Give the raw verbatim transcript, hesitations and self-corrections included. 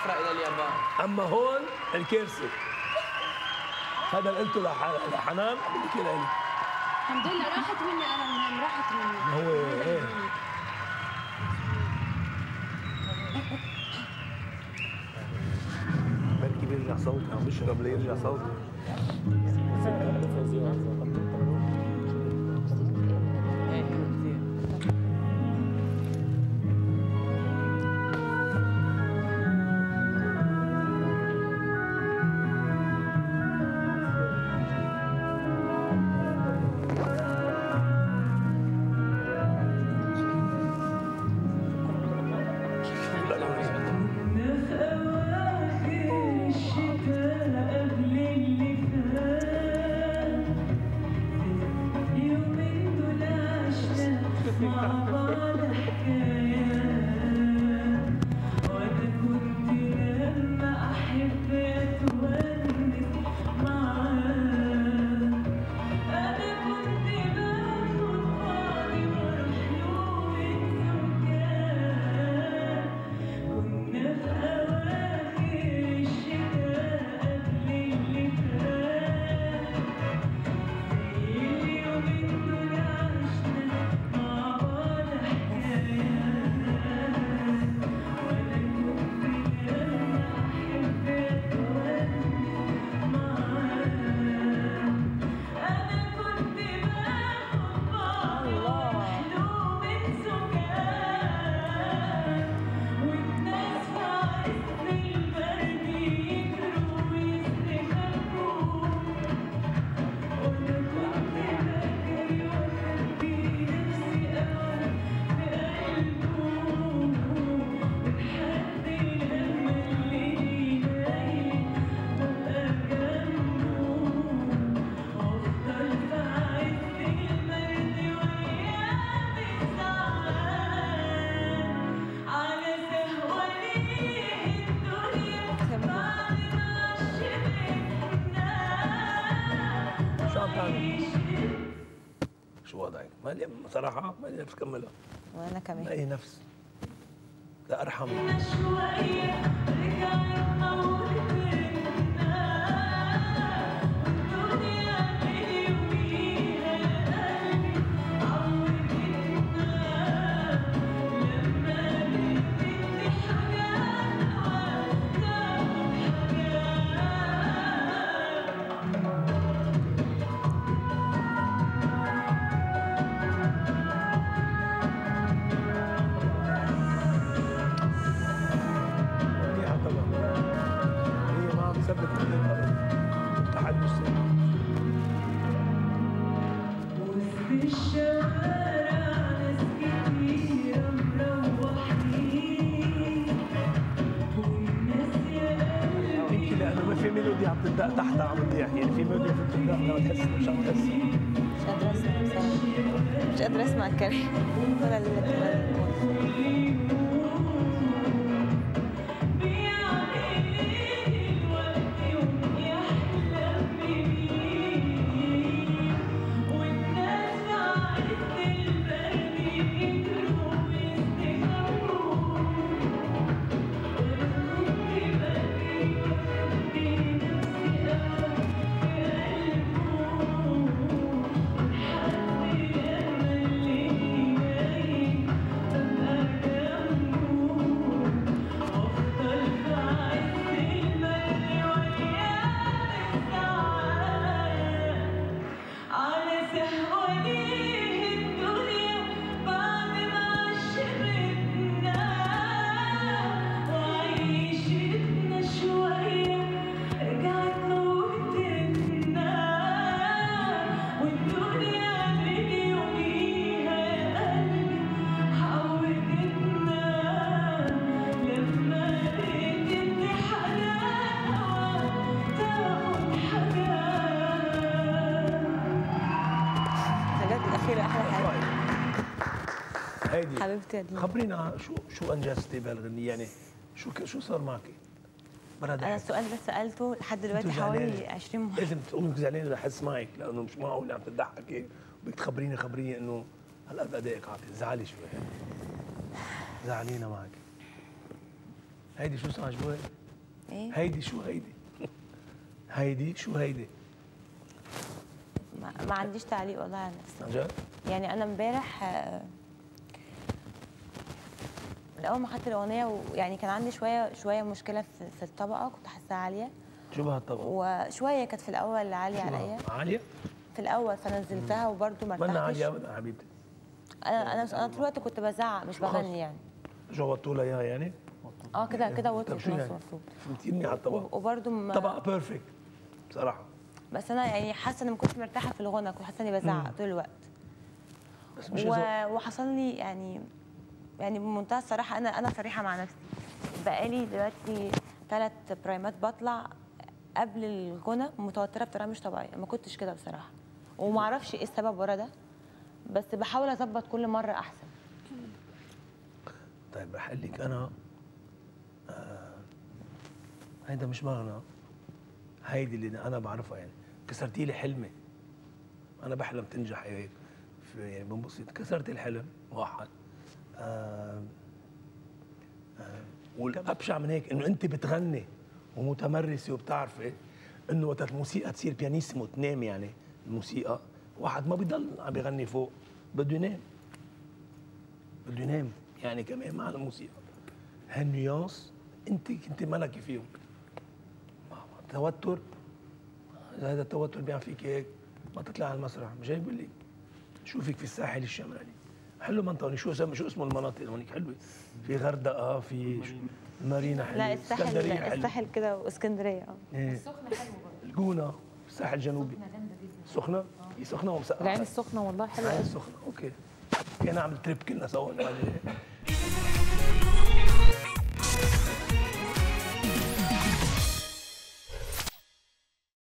السفر الى اليابان. اما هون الكارثه. هذا اللي قلته لحنان بحكي لي. الحمد لله راحت مني انا المهم راحت مني. هو ايه بركي بيرجع صوتي عم بشرب ليرجع صوتي. شو وضعك؟ مالي صراحة مالي نفس كملها. وأنا كمان. أي نفس. لا أرحم. تحت عم تضيع يعني في ميلودي في التبدأ لما تحس مش عم تحس. مش قادرة اسمع بصراحة. مش قادرة اسمع الكلام ولا اللي هيدي حبيبتي دي خبرينا شو شو انجزتي بهالغنية يعني شو شو صار معك؟ انا السؤال ده سالته لحد دلوقتي حوالي عشرين مرة. لازم تقومي انك زعلانه رح احس معك لانه مش معقول عم تضحكي بدك تخبريني خبريني انه هالقد ادائك عاطل زعلي شوي زعلينا معك هيدي شو اسمها شو هيدي؟ ايه هيدي شو هيدي؟ هيدي شو هيدي؟ ما, ما عنديش تعليق والله على نفسي. عن جد؟ يعني انا امبارح آه، اول ما خدت الاغنيه ويعني كان عندي شويه شويه مشكله في, في الطبقه، كنت حاساها عاليه شو بهالطبقة؟ وشويه كانت في الاول عاليه شو بها؟ عليا عالية؟ في الاول، فنزلتها وبرده ما منا عالية ارتحتش. ابدا حبيبتي. انا انا انا طول الوقت كنت بزعق مش شو خاص؟ بغني يعني. شو وطوا لها اياها يعني؟ اه كده كده طب وطي شو في نص يعني؟ المفروض. فهمتيني على الطبقة. وبرده ما طبقة بيرفكت بصراحة. بس انا يعني حاسه اني ما كنتش مرتاحه في الغنى، كنت حاسه اني بزعق طول الوقت. بس مش و... و... وحصل لي يعني يعني بمنتهى الصراحه، انا انا صريحه مع نفسي، بقالي دلوقتي ثلاث برايمات بطلع قبل الغنى متوتره بطريقه مش طبيعيه، ما كنتش كده بصراحه، وما اعرفش ايه السبب ورا ده، بس بحاول اظبط كل مره احسن. طيب رح اقول لك انا آه... هيدا مش مغنى، هيدي اللي انا بعرفها يعني. كسرتي لي حلمي، انا بحلم تنجح هيك يعني بنبسط. كسرتي الحلم واحد. آه... آه... والابشع من هيك انه انت بتغني ومتمرسه وبتعرفي انه وقت الموسيقى تصير بيانيسيمو تنام، يعني الموسيقى واحد ما بيضل عم بيغني فوق، بده ينام، بده ينام يعني كمان مع الموسيقى. هالنيانس انت كنت ملكي فيهم. توتر، هذا التوتر بيعمل فيك هيك ما تطلع على المسرح. مش هيك بقول لك شوفك في الساحل الشمالي، حلو منطقه. شو اسمه شو اسمه المناطق هونيك حلوه؟ في غردقه، في مارينا حلوه، لا الساحل اسكندريه حلوه، الساحل كده واسكندريه اه ايه. السخنه حلوه برضه. الجونه، الساحل الجنوبي. السخنه جامده جدا. سخنه؟ هي سخنه ومسقعه. العين السخنه والله حلوه العين قوي. السخنه اوكي. كنا نعمل تريب كلنا سوا.